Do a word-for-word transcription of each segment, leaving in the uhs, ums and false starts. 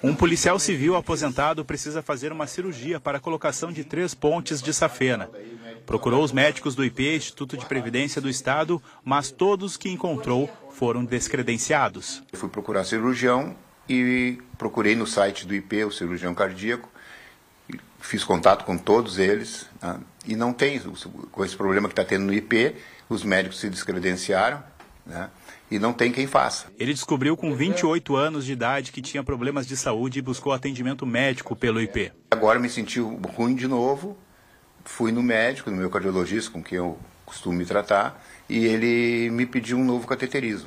Um policial civil aposentado precisa fazer uma cirurgia para a colocação de três pontes de safena. Procurou os médicos do I P, Instituto de Previdência do Estado, mas todos que encontrou foram descredenciados. Eu fui procurar cirurgião e procurei no site do I P, o cirurgião cardíaco, fiz contato com todos eles, né? E não tem, com esse problema que está tendo no I P, os médicos se descredenciaram, né? E não tem quem faça. Ele descobriu com vinte e oito anos de idade que tinha problemas de saúde e buscou atendimento médico pelo I P. Agora me senti ruim de novo, fui no médico, no meu cardiologista, com quem eu costumo me tratar, e ele me pediu um novo cateterismo.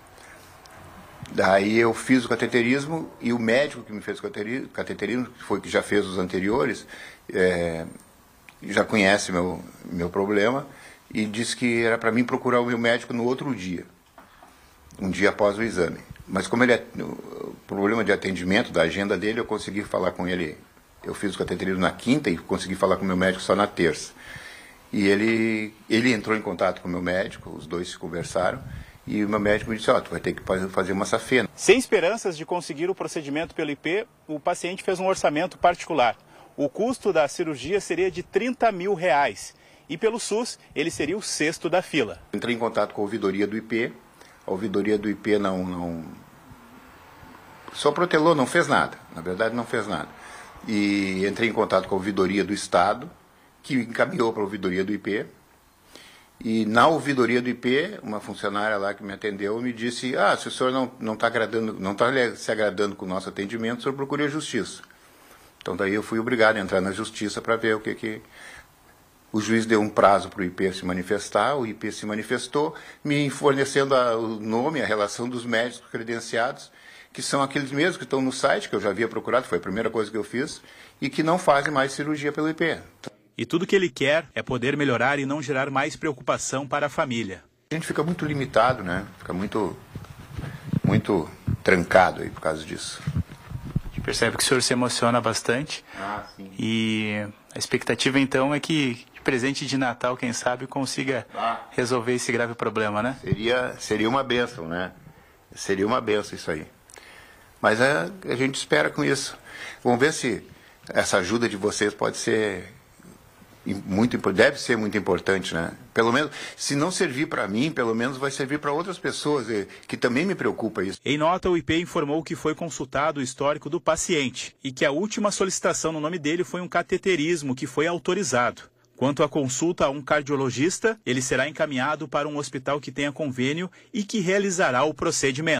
Daí eu fiz o cateterismo e o médico que me fez o cateterismo, que foi que já fez os anteriores, é, já conhece meu, meu problema e disse que era para mim procurar o meu médico no outro dia, um dia após o exame. Mas como ele é o problema de atendimento da agenda dele, eu consegui falar com ele. Eu fiz o cateterismo na quinta e consegui falar com o meu médico só na terça. E ele, ele entrou em contato com o meu médico, os dois se conversaram. E o meu médico me disse, ó, oh, tu vai ter que fazer uma safena. Sem esperanças de conseguir o procedimento pelo I P, o paciente fez um orçamento particular. O custo da cirurgia seria de trinta mil reais. E pelo SUS, ele seria o sexto da fila. Entrei em contato com a ouvidoria do I P. A ouvidoria do I P não, não... só protelou, não fez nada. Na verdade, não fez nada. E entrei em contato com a ouvidoria do Estado, que encaminhou para a ouvidoria do I P. E na ouvidoria do I P, uma funcionária lá que me atendeu me disse, ah, se o senhor não não está agradando, não está se agradando com o nosso atendimento, o senhor procure a justiça. Então daí eu fui obrigado a entrar na justiça para ver o que que... O juiz deu um prazo para o I P se manifestar, o I P se manifestou, me fornecendo a, o nome, a relação dos médicos credenciados, que são aqueles mesmos que estão no site, que eu já havia procurado, foi a primeira coisa que eu fiz, e que não fazem mais cirurgia pelo I P. E tudo que ele quer é poder melhorar e não gerar mais preocupação para a família. A gente fica muito limitado, né? Fica muito, muito trancado aí por causa disso. A gente percebe que o senhor se emociona bastante. Ah, sim. E a expectativa então é que de presente de Natal, quem sabe, consiga ah. resolver esse grave problema, né? Seria, seria uma bênção, né? Seria uma bênção isso aí. Mas a, a gente espera com isso. Vamos ver se essa ajuda de vocês pode ser... Muito, deve ser muito importante, né? Pelo menos, se não servir para mim, pelo menos vai servir para outras pessoas, que também me preocupa isso. Em nota, o I P informou que foi consultado o histórico do paciente e que a última solicitação no nome dele foi um cateterismo que foi autorizado. Quanto à consulta a um cardiologista, ele será encaminhado para um hospital que tenha convênio e que realizará o procedimento.